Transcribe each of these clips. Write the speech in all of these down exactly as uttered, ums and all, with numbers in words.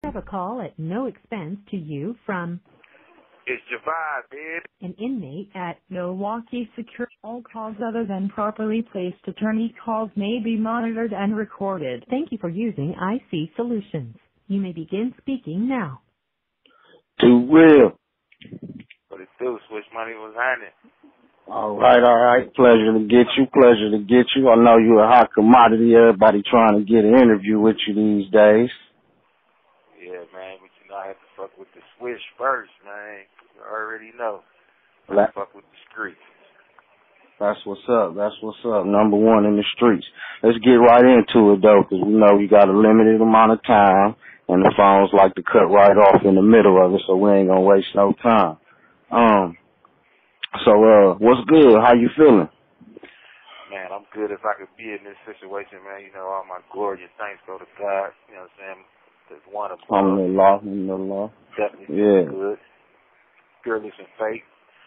have a call at no expense to you from It's Javad, man. an inmate at Milwaukee Secure. All calls other than properly placed attorney calls may be monitored and recorded. Thank you for using I C Solutions. You may begin speaking now. Too real. What it do? Switch money was happening. All right, all right. Pleasure to get you. Pleasure to get you. I know you're a hot commodity. Everybody trying to get an interview with you these days. Yeah, man, but you know I have to fuck with the switch first, man. You already know. I That, fuck with the streets. that's what's up. That's what's up. Number one in the streets. Let's get right into it, though, because we know you got a limited amount of time, and the phones like to cut right off in the middle of it, so we ain't going to waste no time. Um, so, uh, what's good? How you feeling? Man, I'm good if I could be in this situation, man. You know, all my glory and thanks go to God. You know what I'm saying? There's one above. Alhamdulillah, alhamdulillah. Definitely Yeah. good. Fearless in faith.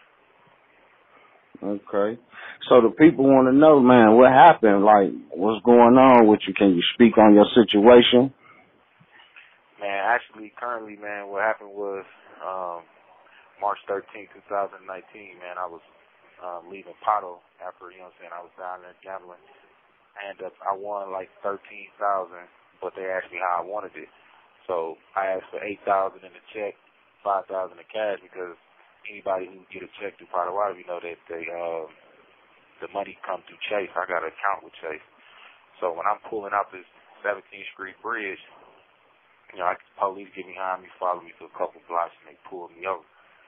Okay. So the people want to know, man, what happened? Like, what's going on with you? Can you speak on your situation? Man, actually, currently, man, what happened was um, March thirteenth, twenty nineteen, man, I was um, leaving Pato after, you know what I'm saying, I was down there gambling. I ended up, I won like thirteen thousand dollars, but they asked me how I wanted it. So I asked for eight thousand dollars in the check, five thousand dollars in cash, because anybody who get a check through Potawatomi, you know that they, um, the money come through Chase. I got an account with Chase. So when I'm pulling out this seventeenth Street Bridge, you know, I, police get behind me, follow me for a couple blocks, and they pull me over.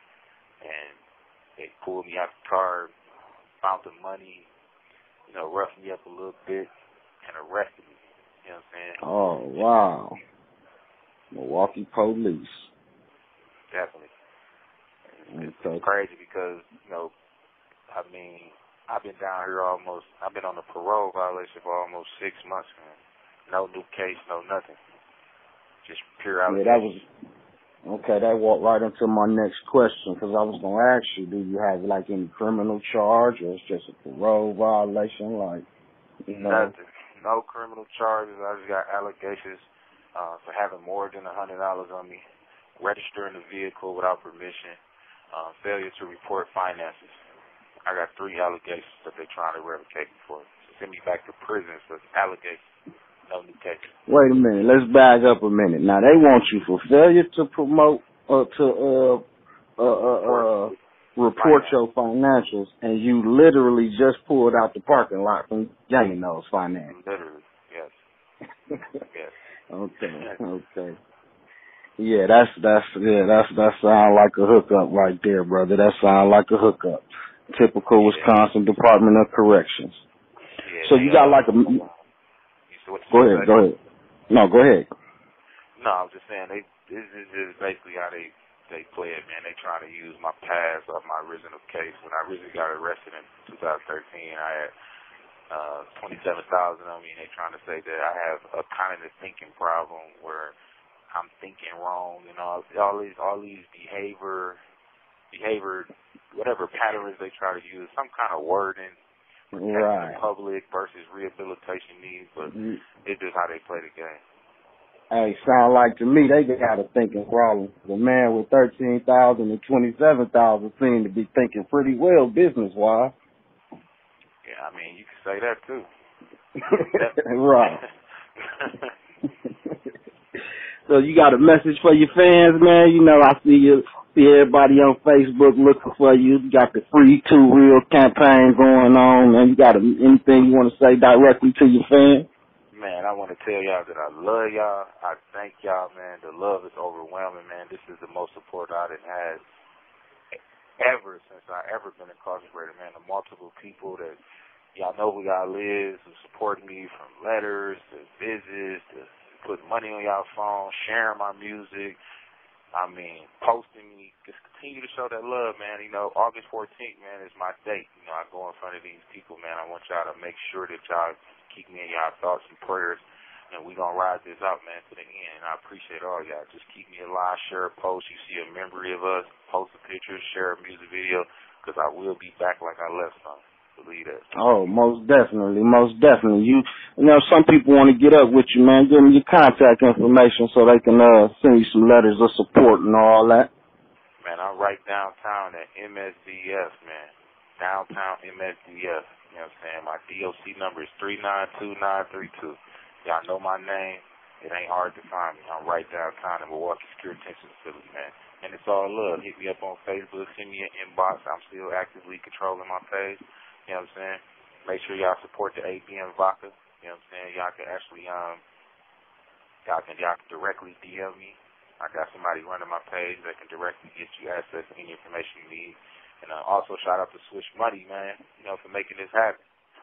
And they pulled me out the car, found the money, you know, roughed me up a little bit, and arrested me. You know what I'm saying? Oh, wow. Milwaukee police. Definitely. It's, Okay. it's crazy because, you know, I mean, I've been down here almost, I've been on a parole violation for almost six months, man. No new case, no nothing. Just pure Yeah, that was, allegations. okay, that walked right into my next question, because I was going to ask you, do you have, like, any criminal charge, or it's just a parole violation, like, you know? Nothing. No criminal charges. I just got allegations uh, for having more than one hundred dollars on me, registering the vehicle without permission, uh, failure to report finances. I got three allegations that they're trying to revocate me for. So send me back to prison for allegations. No new case. Wait a minute, let's back up a minute. Now, they want you for failure to promote, uh, to, uh, uh, uh, uh, report your financials, and you literally just pulled out the parking lot from Yanking those finances. Literally, yes. Yes. Okay, okay. Yeah, that's, that's, yeah, that's, that sound like a hookup right there, brother. That sound like a hookup. Typical Yeah. Wisconsin Department of Corrections. Yeah, So you got like a, you see what go you ahead, say? go ahead. No, go ahead. No, I was just saying, they, this is just basically how they, they play it, man. They trying to use my past of my original case. When I originally got arrested in two thousand thirteen, I had uh, twenty-seven thousand on me, and they trying to say that I have a cognitive thinking problem where I'm thinking wrong and all, all these, all these behavior, behavior, whatever patterns they try to use, some kind of wording, protecting Right. the public versus rehabilitation needs, but Mm. it's just how they play the game. Hey, sound like to me they got a thinking problem. The man with thirteen thousand and twenty-seven thousand seem to be thinking pretty well business-wise. Yeah, I mean, you can say that too. Right. So you got a message for your fans, man? You know, I see you, see everybody on Facebook looking for you. You got the free Two Real campaign going on, man. You got a, anything you want to say directly to your fans? Man, I want to tell y'all that I love y'all. I thank y'all, man. The love is overwhelming, man. This is the most support I done had ever since I ever been incarcerated, man. The multiple people that y'all know who y'all is, who support me from letters to visits to putting money on y'all phone, sharing my music. I mean, posting me. Just continue to show that love, man. You know, August fourteenth, man, is my date. You know, I go in front of these people, man. I want y'all to make sure that y'all keep me in y'all thoughts and prayers, and we going to ride this out, man, to the end. And I appreciate all y'all. Just keep me alive, share a post. You see a memory of us, post a picture, share a music video, because I will be back like I left some. Believe that. Oh, most definitely, most definitely. You, you know, some people want to get up with you, man. Give them your contact information so they can uh, send you some letters of support and all that. Man, I'm right downtown at M S D S, man. Downtown M S D S. You know what I'm saying? My D O C number is three nine two nine three two. Y'all know my name. It ain't hard to find me. I'm right downtown in Milwaukee Secure Detention Facility, man. And it's all love. Hit me up on Facebook. Send me an inbox. I'm still actively controlling my page. You know what I'm saying? Make sure y'all support the A B M Vodka. You know what I'm saying? Y'all can actually, um, y'all can, y'all can directly D M me. I got somebody running my page that can directly get you access to any information you need. And uh, also shout out to Switch Money, man, you know, for making this happen.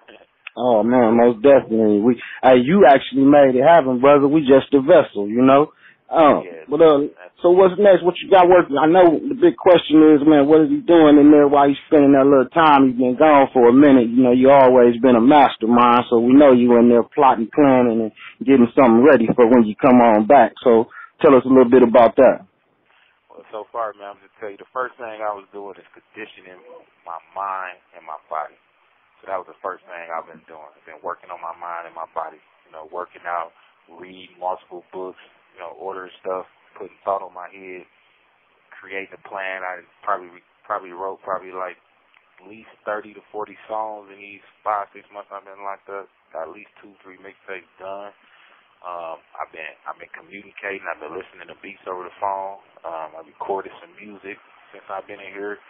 Oh, man, most definitely. We, hey, you actually made it happen, brother. We just a vessel, you know? Um, yeah, but, uh, so what's next? What you got working? I know the big question is, man, what is he doing in there while he's spending that little time? He's been gone for a minute. You know, you always been a mastermind, so we know you in there plotting, planning, and getting something ready for when you come on back. So tell us a little bit about that. Well, so far, man, I'm just tell you, the first thing I was doing is conditioning my mind and my body. So that was the first thing I've been doing. I've been working on my mind and my body, you know, working out, reading multiple books, you know, ordering stuff, putting thought on my head, creating a plan. I probably probably wrote probably like at least thirty to forty songs in these five, six months I've been locked up. Got at least two, three mixtapes done. Um, I've been I've been communicating. I've been listening to beats over the phone. Um, I recorded some music since I've been in here.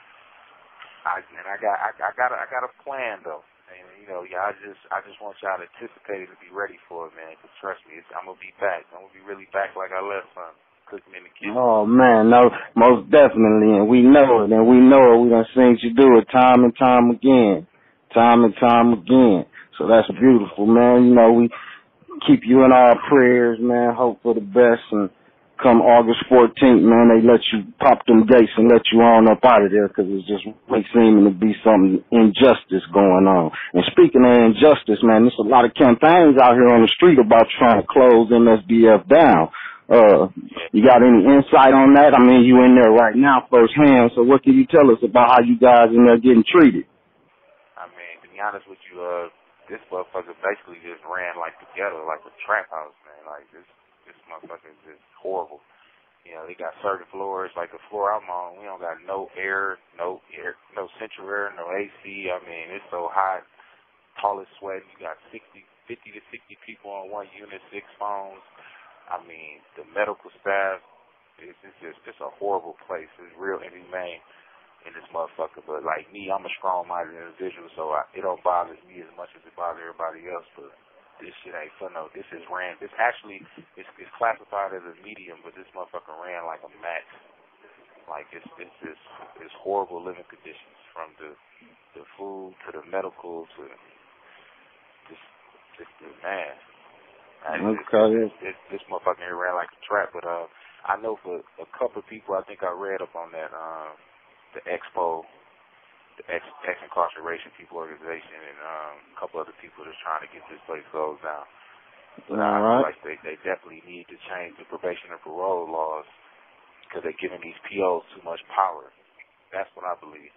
I, and I got I, I got a, I got a plan though, and you know, yeah, I just I just want y'all to anticipate it to be ready for it, man. Cause trust me, it's, I'm gonna be back. I'm gonna be really back like I left son, cooking in the kitchen. Oh man, no, most definitely, and we know it, and we know it. We done seen you do it time and time again, time and time again. So that's beautiful, man. You know, we keep you in our prayers, man. Hope for the best, and come August fourteenth, man, they let you pop them gates and let you on up out of there because it's just really seeming to be some injustice going on. And speaking of injustice, man, there's a lot of campaigns out here on the street about trying to close M S D F down. Uh, you got any insight on that? I mean, you in there right now firsthand, so what can you tell us about how you guys in there getting treated? I mean, to be honest with you, uh, this motherfucker basically just ran like the ghetto, like a trap house, man. Like this. This motherfucker is just horrible. You know, they got certain floors, like the floor I'm on, we don't got no air, no air, no central air, no A C. I mean, it's so hot, tallest sweat. You got sixty, fifty to sixty people on one unit, six phones. I mean, the medical staff, it's, it's just, it's a horrible place. It's real inhumane in this motherfucker. But like me, I'm a strong-minded individual, so I, it don't bother me as much as it bothers everybody else. But this shit ain't fun, no. This is ran. This actually is it's classified as a medium, but this motherfucker ran like a max. Like it's it's just it's horrible living conditions, from the the food to the medical to just just the man. Okay. This, this, this motherfucker here ran like a trap. But uh, I know for a couple of people, I think I read up on that um the Expo. The ex, ex-incarceration people organization, and um, a couple other people that's trying to get this place closed down. But All I right. feel like they, they definitely need to change the probation and parole laws because they're giving these P Os too much power. That's what I believe.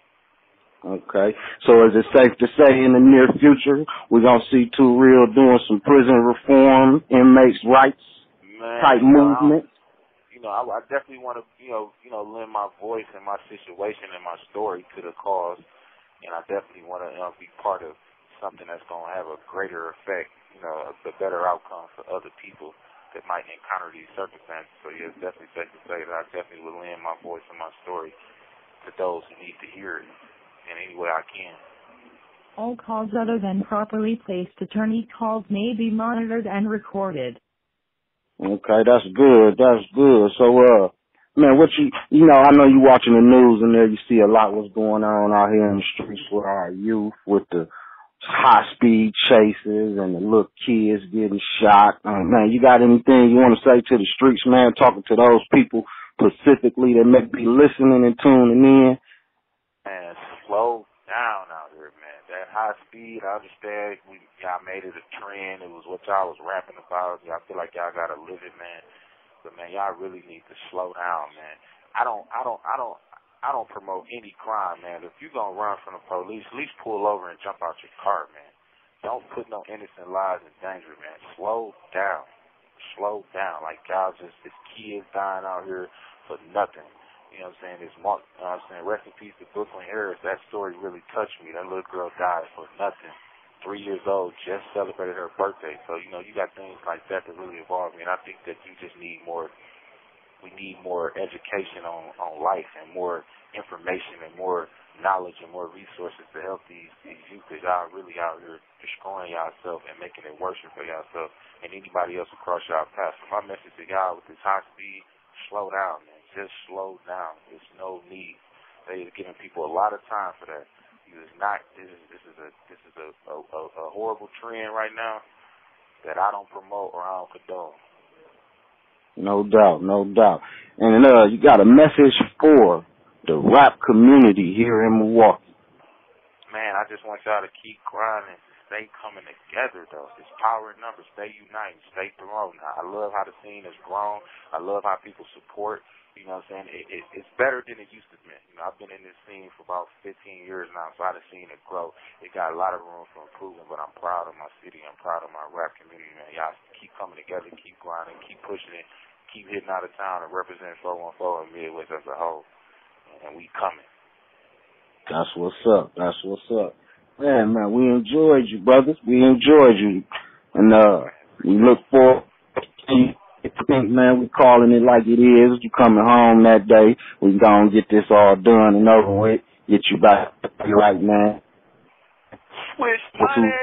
Okay. So is it safe to say in the near future we're going to see Too Real doing some prison reform, inmates' rights Man, type you know, movement? You know, I, I definitely want to, you know, you know, lend my voice and my situation and my story to the cause, and I definitely want to you know, be part of something that's going to have a greater effect, you know, a, a better outcome for other people that might encounter these circumstances. So yeah, it's definitely safe to say that I definitely will lend my voice and my story to those who need to hear it in any way I can. All calls other than properly placed attorney calls may be monitored and recorded. Okay, that's good. That's good. So, uh, man, what you, you know, I know you watching the news and there you see a lot what's going on out here in the streets with our youth, with the high-speed chases and the little kids getting shot. Uh, man, you got anything you want to say to the streets, man, talking to those people specifically that may be listening and tuning in? Man, slow down out here, man. That high speed, I understand. We y'all made it a trend. It was what y'all was rapping about. Y'all feel like y'all gotta live it, man. But man, y'all really need to slow down, man. I don't, I don't, I don't, I don't promote any crime, man. If you gonna run from the police, at least pull over and jump out your car, man. Don't put no innocent lives in danger, man. Slow down. Slow down. Like, y'all just, this kids dying out here for nothing. You know what I'm saying? This Mark, you know what I'm saying? Rest in peace to Brooklyn Harris. That story really touched me. That little girl died for nothing. Three years old, just celebrated her birthday. So, you know, you got things like that that really involve me. And I think that you just need more, we need more education on, on life and more information and more knowledge and more resources to help these, these youth, because y'all really out here destroying y'allself and making it worse for y'allself and anybody else across y'all path. So my message to y'all with this high speed, slow down, man. Just slow down. There's no need. They're giving people a lot of time for that. It's not. This is this is a this is a, a, a horrible trend right now that I don't promote or I don't condone. No doubt, no doubt. And uh, you got a message for the rap community here in Milwaukee. Man, I just want y'all to keep grinding, stay coming together, though. It's power in numbers. Stay united, stay thrown. I love how the scene has grown. I love how people support. You know what I'm saying? It, it, it's better than it used to be. You know, I've been in this scene for about fifteen years now, so I've seen it grow. It got a lot of room for improvement, but I'm proud of my city. I'm proud of my rap community, man. Y'all keep coming together, keep grinding, keep pushing it, keep hitting out of town and representing four one four and Midwest as a whole. And we coming. That's what's up. That's what's up. Man, man, we enjoyed you, brothers. We enjoyed you. And uh, we look forward to you. Think, man, we calling it like it is. You coming home that day. We gonna get this all done and over with. Get you back right, man. Swish money.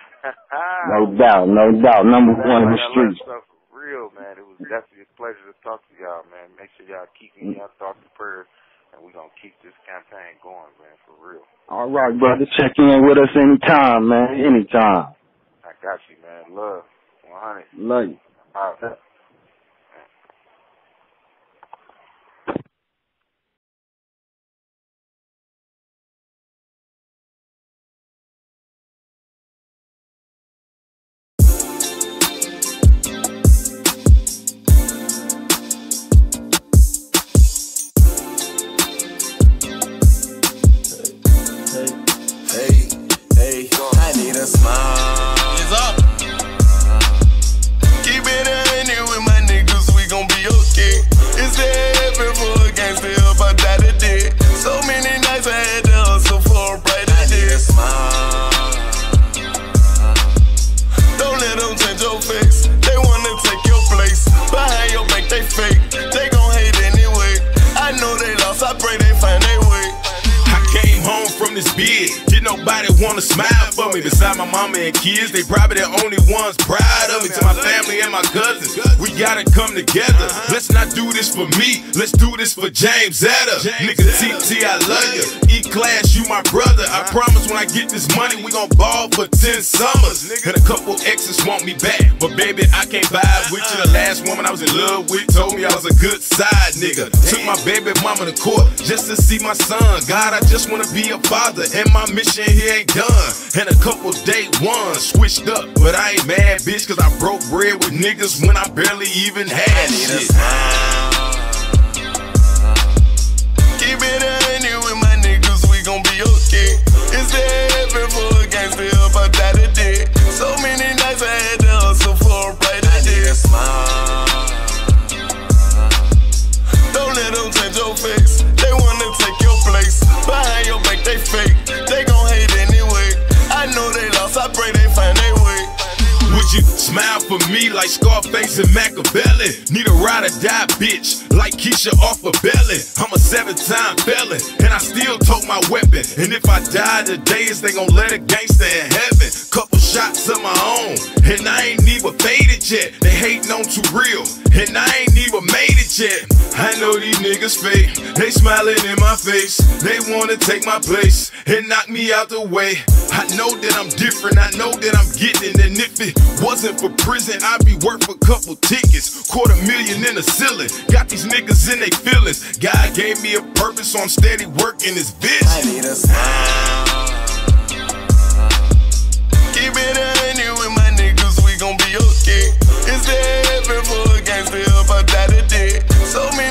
No doubt, no doubt. Number one in the streets. Real, man. It was definitely a pleasure to talk to y'all, man. Make sure y'all keep me y'all thoughts and prayers. And we're going to keep this campaign going, man, for real. All right, brother. Check in with us anytime, man. Anytime. I got you, man. Love. one hundred. Love you. All right. Beside my mama and kids, they probably the only ones proud of me. To my family and my cousins, we gotta come together. Let's not do this for me, let's do this for James Zetta. Nigga T T, I love you. E-Class, you my brother. I promise when I get this money, we gon' ball for ten summers. And a couple exes want me back, but baby, I can't vibe with you. The last woman I was in love with told me I was a good side nigga. Took my baby mama to court just to see my son. God, I just wanna be a father, and my mission here ain't done. And a couple day ones switched up, but I ain't mad, bitch, cause I broke bread with niggas when I barely even had shit. Keep it a hundred with my niggas, we gon' be okay. Is there heaven for a gangster if I die today? So many nights I had to hustle for a brighter day. Don't let them change your face. They wanna take your place. Behind your back they fake. They gon' hate anyway. I know they lost, I pray they find their way. Would you smile for me like Scarface and Machiavelli? Need a ride or die bitch like Keisha off of Belly. I'm a seven-time felon and I still tote my weapon. And if I die today, is they gon' let a gangster in heaven? Couple shots of my own and I ain't even faded yet. They hating on too real and I ain't even made it yet. I know these niggas fake, they smiling in my face. They wanna take my place and knock me out the way. I know that I'm different, I know that I'm getting. And if it wasn't for prison, I'd be worth a couple tickets. Quarter million in the ceiling, got these niggas in they feelings. God gave me a purpose, so I'm steady working this bitch. I need a smile. Keep it a hundred with my niggas, we gon' be okay. Is there heaven for a gangster if I die today? So many